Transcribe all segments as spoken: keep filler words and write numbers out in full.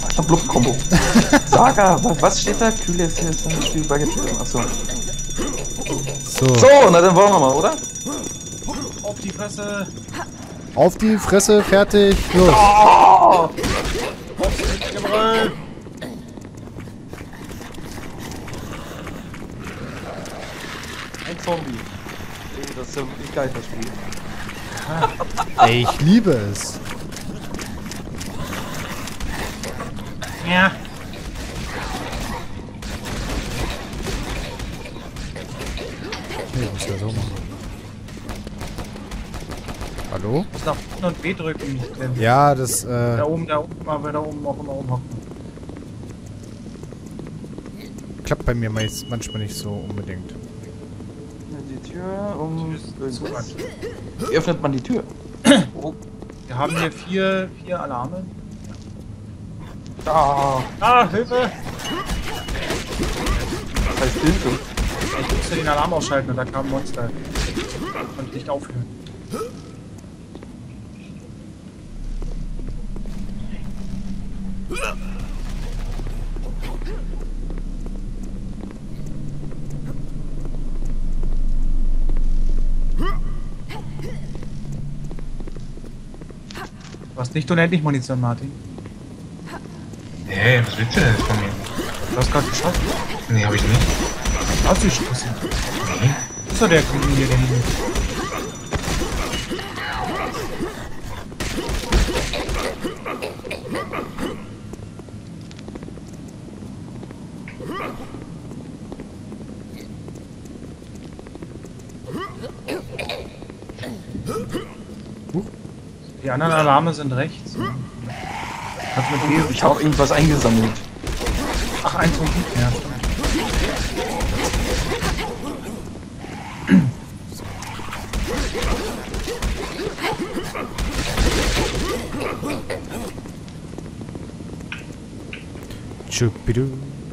Blub-Kombo. Saga, was, was steht da? Kühle ist hier ein Spiel Bagatelle. Achso. So. So, na dann wollen wir mal, oder? Auf die Fresse! Auf die Fresse, fertig, los. Oh! Aufs Gebrüll! Ein Zombie. Oh, das ist ja wirklich geil, das Spiel. Ey, ich liebe es. Ja. Nee, muss ja so machen. Hallo? Muss nach unten und B drücken. Ja, das, äh... Da oben, da oben, mal da oben auch immer rumhocken. klappt bei mir meist, manchmal nicht so unbedingt. Die Tür um... Zu weit. Wie öffnet man die Tür? Oh. Wir haben hier vier, vier Alarme. Ah, Ah, Hilfe! das heißt Hilfe. Ich musste den Alarm ausschalten und da kam ein Monster. Ich konnte nicht aufhören. Du hast nicht unendlich Munition, Martin. Nee, was willst du denn von mir? Du hast gerade geschossen. Nee, hab ich nicht. Hast du geschossen? Nee. Das ist doch der Grün hier, der hier. Die anderen Alarme sind rechts. Kannst mit B, Ich habe irgendwas eingesammelt. ach, eins und ja. Chupidu.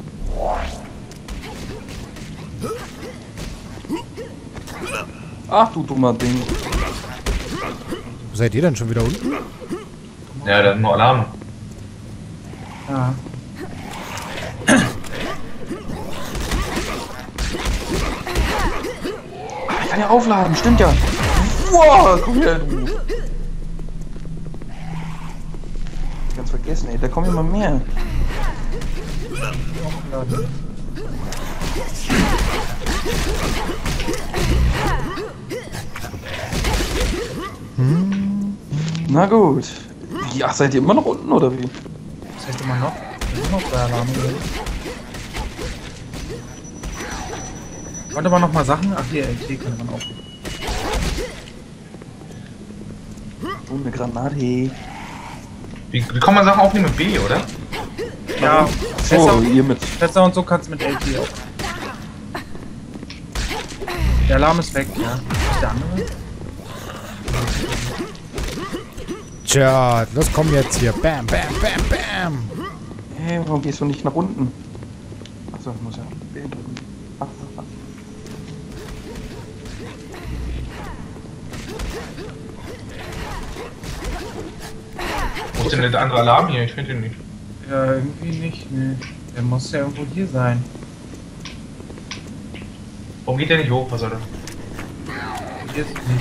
Ach du dummer Ding. Wo seid ihr denn schon wieder unten? Ja, da sind nur Alarme. Ja. Ah, ich kann ja aufladen, stimmt ja. Wow, komm her, du. Ganz vergessen, ey, da kommen immer mehr. Hm. Na gut. Wie, ach, seid ihr immer noch unten, oder wie? Das heißt immer noch? Da sind noch zwei Alarme drin. Konnte man noch mal Sachen? Ach hier, L T könnte man auch. So eine Granate. Wie, wie kann man Sachen aufnehmen mit B, oder? Ja, So, Fässer, ihr mit. Fässer und so kannst du mit L T auch. Der Alarm ist weg, ja. Ist der andere? Tja, los, komm jetzt hier. Bam, bam, bam, bam. Hey, warum gehst du nicht nach unten? Achso, ich muss ja B drücken. Ach, ach, ach. Wo ist denn der andere Alarm hier? Ich finde ihn nicht. Ja, irgendwie nicht, ne. Der muss ja irgendwo hier sein. Warum geht der nicht hoch? Was soll das? Hier ist nicht.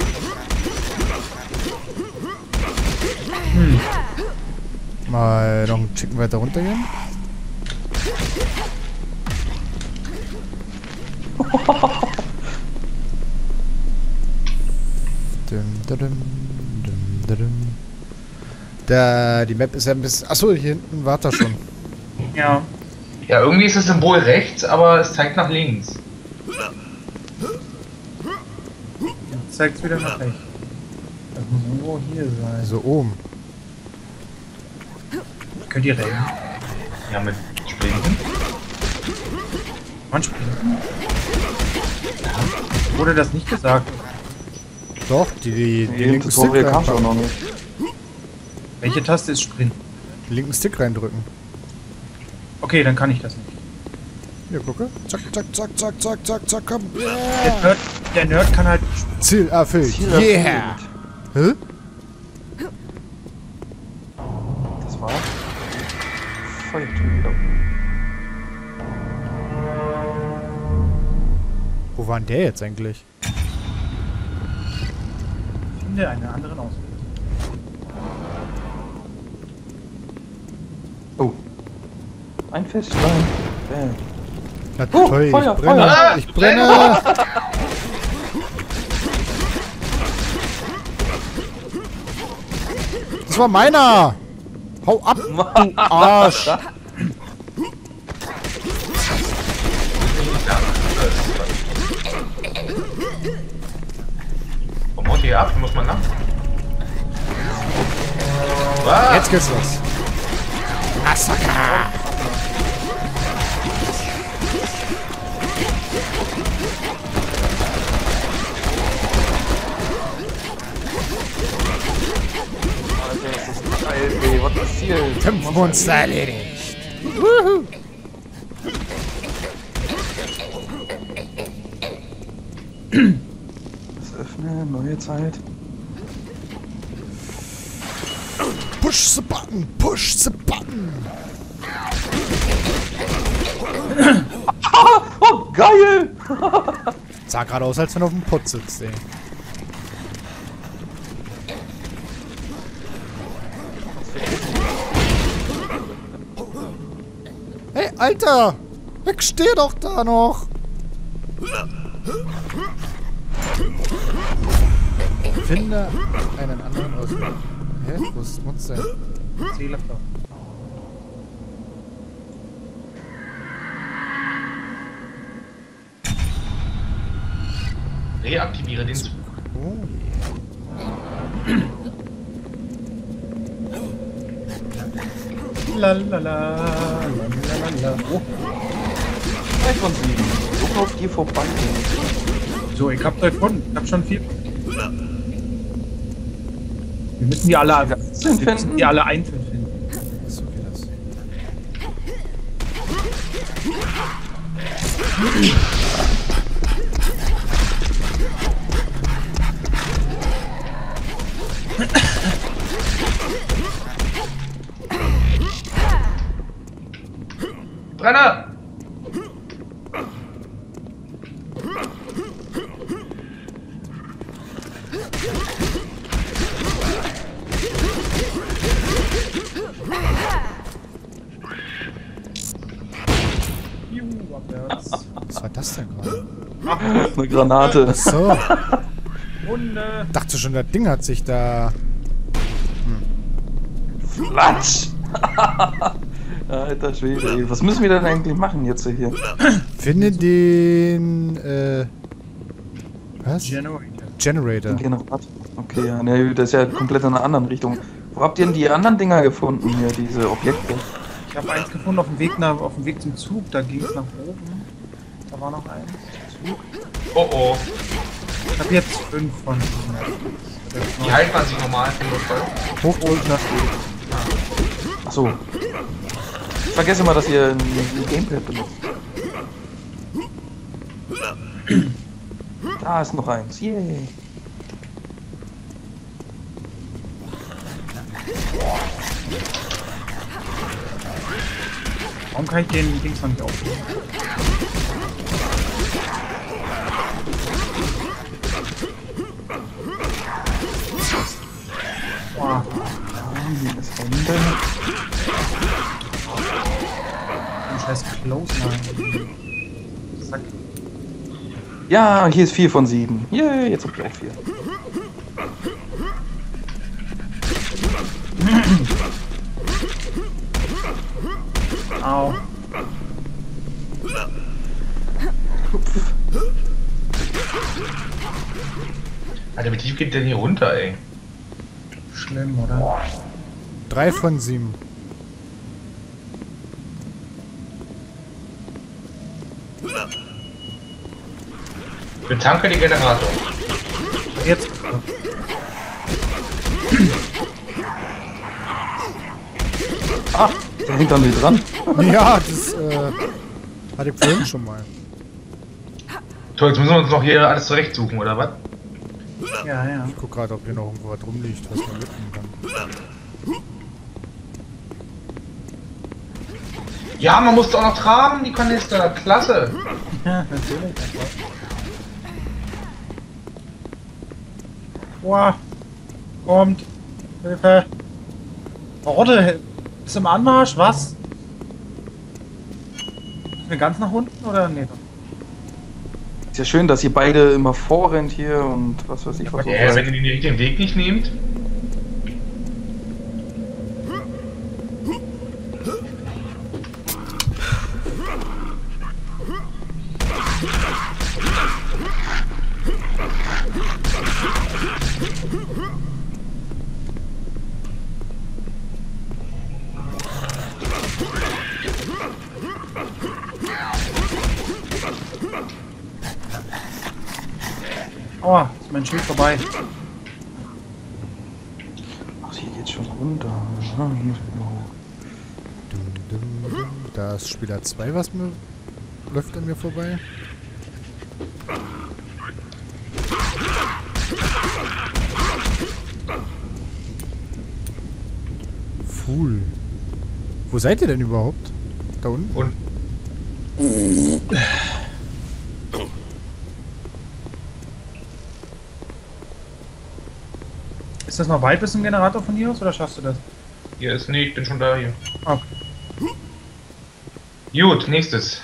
Hm. Mal noch ein Chicken weiter runtergehen. Dum, dum, dum, dum, dum. Da, die Map ist ja ein bisschen... Achso, hier hinten war er schon. Ja. Ja, irgendwie ist das Symbol rechts, aber es zeigt nach links. Jetzt zeigt es wieder nach rechts. Das muss irgendwo hier sein. So oben. Könnt ihr rennen? Ja, mit Sprinten. Man springen? Wurde das nicht gesagt? Doch, die, die, die Nee, linken das Stick Tutorial kam schon reinpacken. noch nicht. Welche Taste ist Springen? Den linken Stick reindrücken. Okay, dann kann ich das nicht. Hier, gucke. Zack, zack, zack, zack, zack, zack, zack, komm. Der Yeah. Nerd, der Nerd kann halt. Ziel erfüllt. Ziel Yeah. Hä? Das war. Feuertür wieder. Wo war denn der jetzt eigentlich? Finde einen anderen Ausweg. Oh. Ein Feststein. Bam. Na Oh, toll, Feuer, ich brenne! Feuer. Ich brenne! Das war meiner! Hau ab, du Arsch! Warum haut ihr ab? Muss man nach. Was? Jetzt geht's los. Massaker! Alter, das ist geil, ey. Was passiert? Fünf Monster erledigt. Wuhu. Das öffnen, neue Zeit. Push the button! Push the button! Oh, geil! Sah gerade aus, als wenn er auf dem Pott sitzt, ey. Hey, Alter! Ich steh doch da noch! Finde einen anderen Ausweg. Hä? Wo ist das Monster? Zähler doch. Reaktiviere den Zug. Oh. Lalala, lalala. Oh, Drei von sieben. So auf dir vorbei. so, ich hab drei gefunden. Ich hab schon vier. Wir müssen die alle, wir müssen finden? die alle einzeln finden. So geht das. Brenner! Juhu, abwärts. Was war das denn gerade? Eine Granate. So. Hunde. Dachte schon, das Ding hat sich da... Flatsch! Alter Schwede, ey. Was müssen wir denn eigentlich machen jetzt hier? Finde den... Äh... Was? Generator. Generator. Generator. Okay, ja, ne, das ist ja komplett in einer anderen Richtung. Wo habt ihr denn die anderen Dinger gefunden hier, diese Objekte? Ich habe eins gefunden auf dem Weg nach, auf dem Weg zum Zug. Da ging es nach oben. Da war noch eins. Zug. Oh oh. Ich habe jetzt fünf von diesen. Wie heilt man sich normal für Notfall? Hochdrücken. Achso. Ich vergesse mal, dass ihr ein, ein Gamepad benutzt. Da ist noch eins. Yay. Warum kann ich den Dings noch nicht aufnehmen? Wow. Das Hände. Ein scheiß Close Line. Zack. Ja, hier ist vier von sieben. Yay, jetzt hab ich auch vier. Au. Alter, wie tief geht der hier runter, ey? Schlimm, oder? Drei von sieben. Betanke den Generator. Jetzt. Ah, der hängt an mir dran. Ja, das äh, hatte ich vorhin schon mal. Toll, jetzt müssen wir uns noch hier alles zurechtsuchen, oder was? Ja, ja. Ich guck gerade, ob hier noch irgendwo was rumliegt, was man mitnehmen kann. Ja, man muss doch noch tragen, die Kanister. Klasse. Ja, natürlich. Boah. Kommt. Hilfe. Horde. Ist im Anmarsch, was? Sind wir ganz nach unten oder nee? Ist ja schön, dass ihr beide immer vorrennt hier und was weiß ich was. so Ja, seid. wenn ihr den Weg nicht nehmt. Aua, ist mein Schild vorbei. Ach, hier geht's schon runter. Ja, hier ist wieder hoch. Dum, dum, dum. Da ist Spieler zwei, was mir läuft an mir vorbei. Fool. Wo seid ihr denn überhaupt? Da unten? Und Ist das noch weit bis zum Generator von hier aus oder schaffst du das? hier ist, nee, ich bin schon da hier. Okay. Gut, nächstes.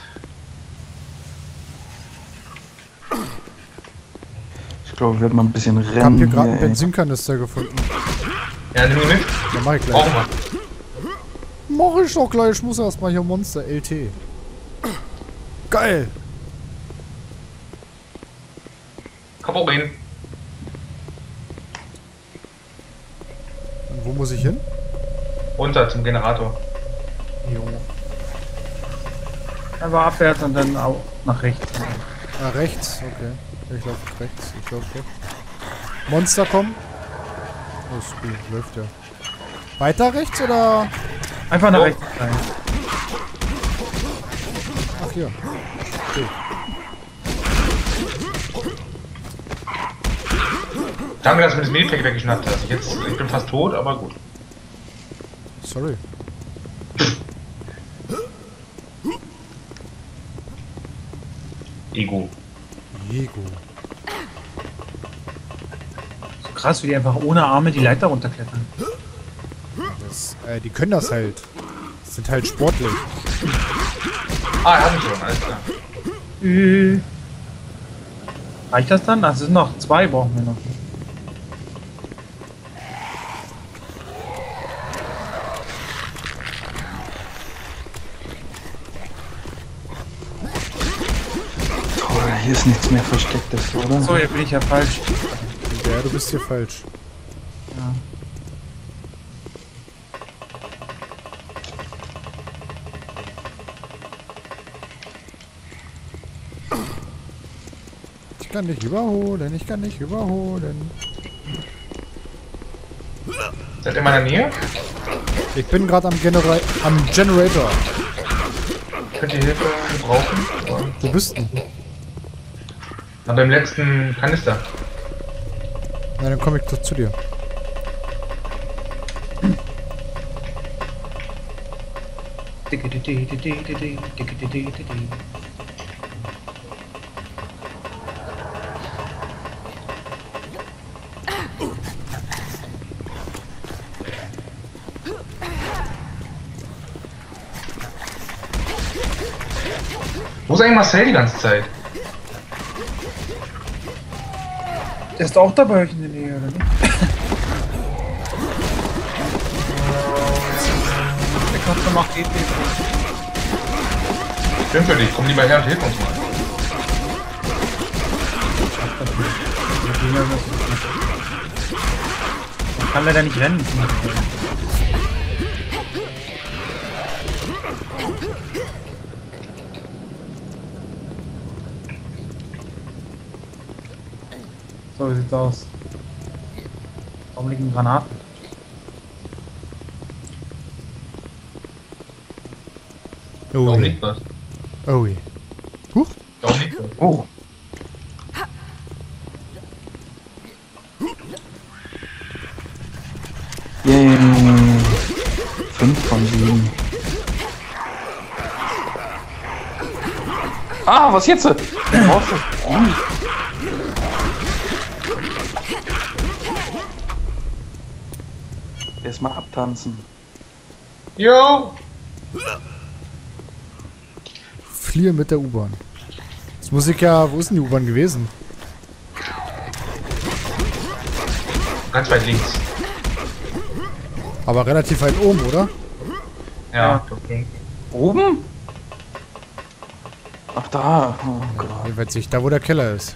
Ich glaube, wir werden mal ein bisschen Ich hab rennen. hier gerade einen hier, ey. Benzinkanister gefunden. Ja, nimm ihn mit. Ja, mach ich gleich. Brauchen wir. Mach ich doch gleich. Ich muss erstmal hier Monster L T. Geil. Komm auch hin. Und wo muss ich hin? Runter zum Generator. Jo. Einfach abwärts und dann auch nach rechts. Ah, rechts. Okay. Ich laufe rechts. Ich laufe rechts. Monster kommen. Oh, ist gut. Läuft ja. Weiter rechts oder? Einfach nach Jo. rechts rein. Ach hier. Okay. Danke, dass du mir das Medipack weggeschnappt hast. Jetzt, ich bin fast tot, aber gut. Sorry. Ego. Jego. So krass, wie die einfach ohne Arme die Leiter runterklettern. Das, äh, die können das halt. Sind halt sportlich. Ah, er hat mich schon, alles klar. Äh. Reicht das dann? Das sind noch zwei, brauchen wir noch. Toll, hier ist nichts mehr Verstecktes, oder? So, jetzt bin ich ja falsch. Ja, du bist hier falsch. Ja. Ich kann dich überholen. Ich kann dich überholen. Seid ihr in meiner Nähe? Ich bin gerade am, Genera am Generator. Könnt ihr Hilfe gebrauchen? Oder? Wo bist du? Na, beim letzten Kanister. Na, dann komme ich doch zu dir. Wo ist eigentlich Marcel die ganze Zeit? Der ist auch da bei euch in der Nähe, oder nicht? Der Knopf macht geht nicht. Schön für dich, komm lieber her und hilf uns mal. Man kann leider nicht rennen. So wie sieht's aus. Warum liegen Granaten? Oh, Warum je. liegt was? Oh je. Huch. Warum liegt was? Oh, yay. Fünf von sieben. Ah, was jetzt? Du brauchst das. Hm. Erstmal abtanzen. Jo! Fliehe mit der U-Bahn. Jetzt muss ich ja... Wo ist denn die U-Bahn gewesen? Ganz weit links. Aber relativ weit oben, oder? Ja, okay. Oben? Ach da. Oh Gott. Wie weit sich da, wo der Keller ist.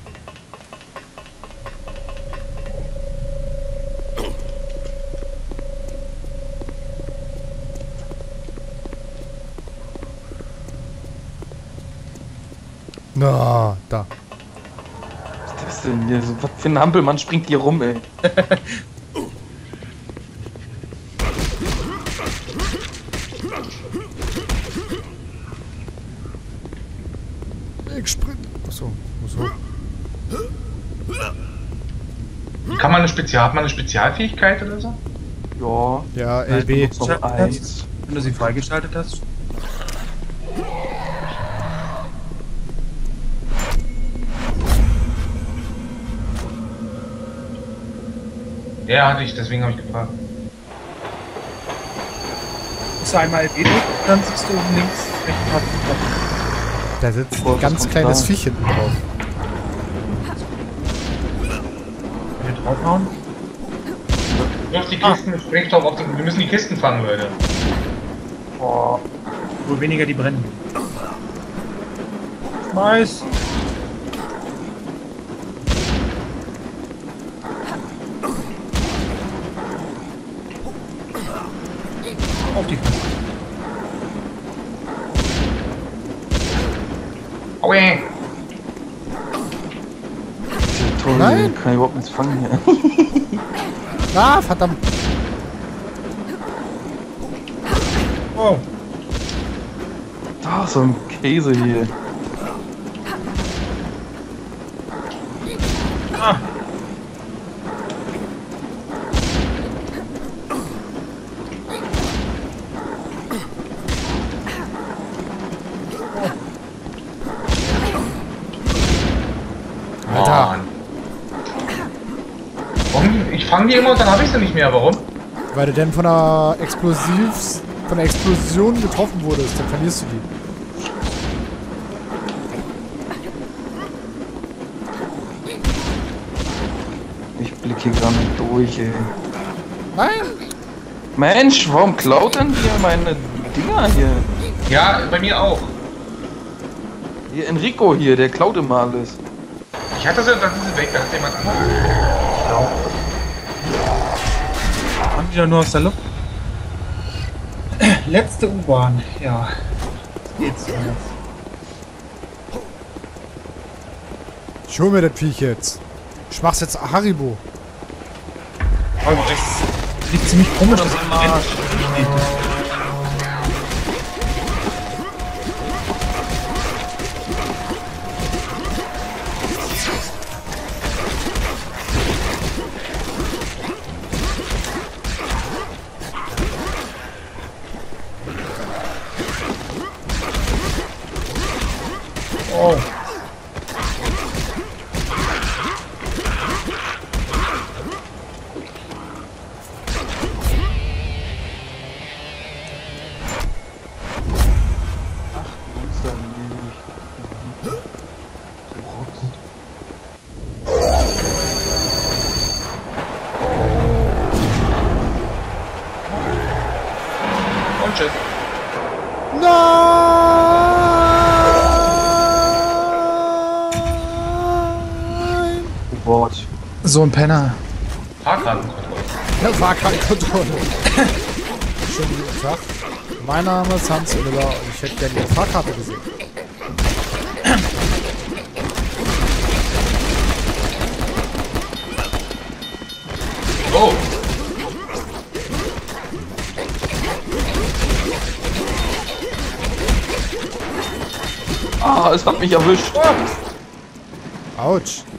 Na, da. Was ist das denn hier? So, was für ein Hampelmann springt hier rum, ey? Ich sprint. Achso, muss hoch. Wie kann man eine Spezial... Hat man eine Spezialfähigkeit oder so? Ja. Ja, L B. Ich benutze noch eins. Wenn du sie freigeschaltet hast. Ja, hatte ich, deswegen habe ich gefragt. Musst du einmal L B drücken, dann siehst du oben links rechten Tasten. Da sitzt Boah, ein was ganz kommt kleines da? Viech hinten drauf. Hier draufhauen. Wirf die Kisten mit Sprengstoff auf den... Wir müssen die Kisten fangen, Leute. Boah. Wo weniger die brennen. Schmeiß! Auf die Kiste. Aue! Ist ja toll, Nein. kann ich überhaupt nichts fangen hier. Ah, verdammt. Oh. Da, so ein Käse hier. Ah. Alter. Mann. Warum? Ich fange die immer und dann habe ich sie nicht mehr. Warum? Weil du denn von der Explosivs... von der Explosion getroffen wurdest, dann verlierst du die. Ich blicke hier gar nicht durch, ey. Nein! Mensch, warum klaut denn hier meine Dinger hier? Ja, bei mir auch. Hier Enrico hier, der klaut immer alles. Ich hatte sie, dann sind sie weg. Da hat jemand anderes. Haben die doch nur aus der Luft. Letzte U-Bahn. Ja. Jetzt geht's los. Ich hol mir das Viech jetzt. Ich mach's jetzt Haribo. Aber das liegt ziemlich komisch, dass am Arsch. Oh. Und tschüss. Nein! Wort. So ein Penner. Fahrkartenkontrolle. Das war keine Kontrolle. Schönen guten Tag. Mein Name ist Hans Müller und ich hätte gerne Ihre Fahrkarte gesehen. Oh! Ah, es hat mich erwischt. Autsch.